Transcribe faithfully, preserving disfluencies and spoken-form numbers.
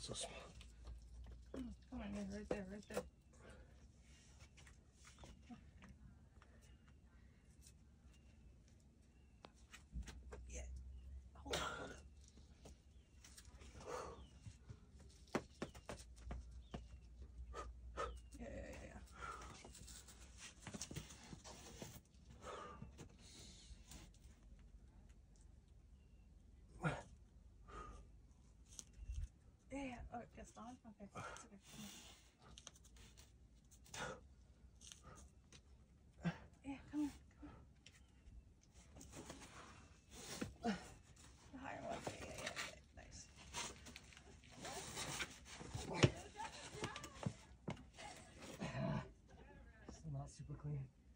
it's so small. Come on, yeah, right there, right there. Yeah. Hold on, hold on. Yeah, yeah, yeah, yeah. Yeah, yeah. Oh, it's on? Okay. It's okay. Come here. Yeah, come here. Come here. The higher one. Yeah, yeah, yeah, yeah. Nice. Still not super clean.